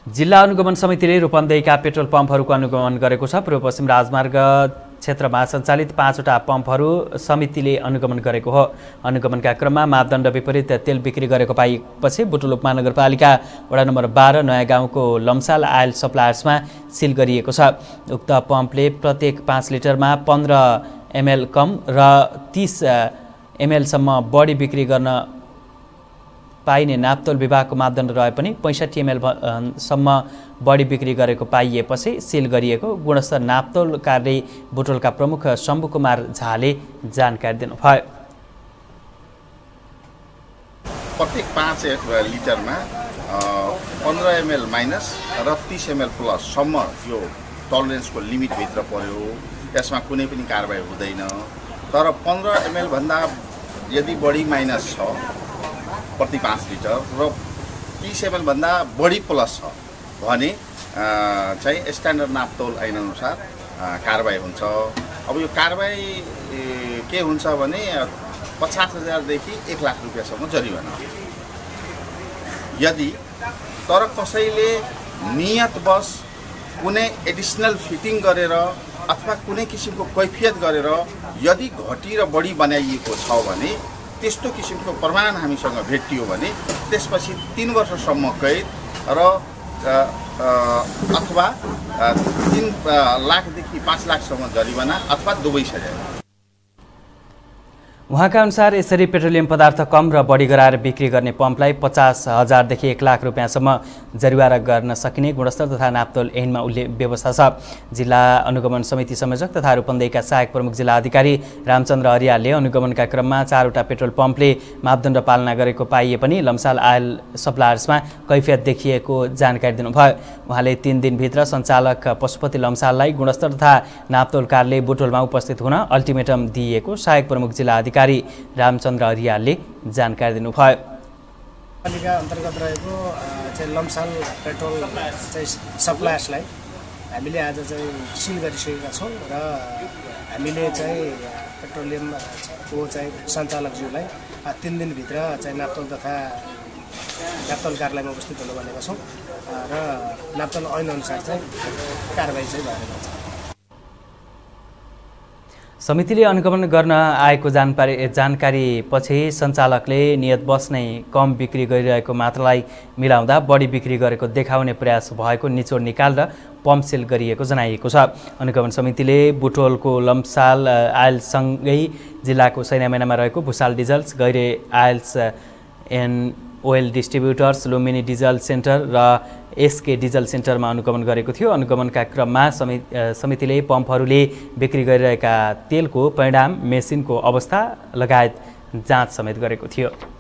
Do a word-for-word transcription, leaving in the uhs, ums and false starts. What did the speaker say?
जिल्ला अनुगमन समितिले रूपन्देहीका पेट्रोल पम्पहरूको अनुगमन गरेको छ। पूर्व पश्चिम राजमार्ग क्षेत्रमा सञ्चालित पाँचवटा पम्पहरू समितिले अनुगमन गरेको हो। अनुगमनका क्रममा मापदण्ड विपरीत तेल बिक्री गरेको पाइएपछि बुटवल उपमहानगरपालिका वडा नम्बर बाह्र नयाँ गाउँको लम्साल आयल सप्लायर्समा सिल गरिएको छ। उक्त पम्पले प्रत्येक पाँच लिटरमा पन्ध्र एमएल कम र तीस एमएलसम्म बढी बिक्री गर्न पाइने नापतोल विभागको मापदण्ड रहे पनि पैँसठी एमएल सम्म बढी बिक्री गरेको पाइएपछि सिल गरिएको गुणस्तर नापतोल कार्य बुटवलका प्रमुख शम्भु कुमार झाले जानकारी दिनुभयो। प्रत्येक पाँच लिटरमा पन्ध्र एमएल माइनस र तीस एमएल प्लस सम्म यो टलरेन्सको लिमिटभित्र पर्यो। यसमा कुनै पनि कारबाही हुँदैन। तर पन्ध्र एमएल भन्दा यदि बढी माइनस छ प्रति पाँच लिटर र तीस एमएल भन्दा बढी प्लस छ भने चाहिँ स्ट्यान्डर्ड नापतोल ऐनअनुसार कारबाही हुन्छ। अब यो कारबाही के हुन्छ भने पचास हजारदेखि एक लाख रुपियाँसम्म जरिवाना। यदि तर कसैले नियतवश कुनै एडिसनल फिटिङ गरेर अथवा कुनै किसिमको कैफियत गरेर यदि घटी र बढी बनाइएको छ भने त्यस्तो किसिमको प्रमाण हामीसँग भेटियो भने त्यसपछि तीन वर्षसम्म कैद र अथवा तीन लाखदेखि पाँच लाखसम्म जरिवाना अथवा दुवै सजाय। उहाँका अनुसार यसरी पेट्रोलियम पदार्थ कम र बढी गराएर बिक्री गर्ने पम्पलाई पचास हजारदेखि एक लाख रुपियाँसम्म जरिवाना गर्न सकिने गुणस्तर तथा नापतोल ऐनमा उल्लेख व्यवस्था छ। जिल्ला अनुगमन समिति संयोजक तथा रूपन्देहीका सहायक प्रमुख जिल्ला अधिकारी रामचन्द्र हरियालले अनुगमनका क्रममा चारवटा पेट्रोल पम्पले मापदण्ड पालना गरेको पाइए पनि लम्साल आयल सप्लायर्समा कैफियत देखिएको जानकारी दिनुभयो। उहाँले तीन दिनभित्र सञ्चालक पशुपति लम्साललाई गुणस्तर तथा नापतोल कार्यालय बुटवलमा उपस्थित हुन अल्टिमेटम दिइएको सहायक प्रमुख जिल्ला अधिकारी रामचन्द्र हरियालले जानकारी दिनुभयो। पालिका अन्तर्गत रहेको चाहिँ लम्साल पेट्रोल चाहिँ सप्लायर्सलाई हामीले आज चाहिँ सिल गरिसकेका छौँ र हामीले चाहिँ पेट्रोलियमको चाहिँ सञ्चालकज्यूलाई तीन दिनभित्र चाहिँ नापतोल तथा नापतोल कार्यालयमा उपस्थित हुनु भनेका छौँ र नापतोल ऐनअनुसार चाहिँ कारबाही चाहिँ भएर जान्छ। समितिले अनुगमन गर्न आएको जानकारी जानकारी पछि सञ्चालकले नियतवश नै कम बिक्री गरिरहेको मात्रालाई मिलाउँदा बढी बिक्री गरेको देखाउने प्रयास भएको निचोड निकालेर पम्प सेल गरिएको जनाइएको छ। अनुगमन समितिले बुटवलको लम्साल आयलसँगै जिल्लाको सैनामेनामा रहेको Bhusal diesels, Gaire oils and oil distributors, Lumbini diesel centre र एसके डिजल सेन्टरमा अनुगमन गरेको थियो। अनुगमनका क्रममा समितिले पम्पहरूले बिक्री गरिरहेका तेलको परिणाम, मेसिनको अवस्था लगायत जाँच समेत गरेको थियो।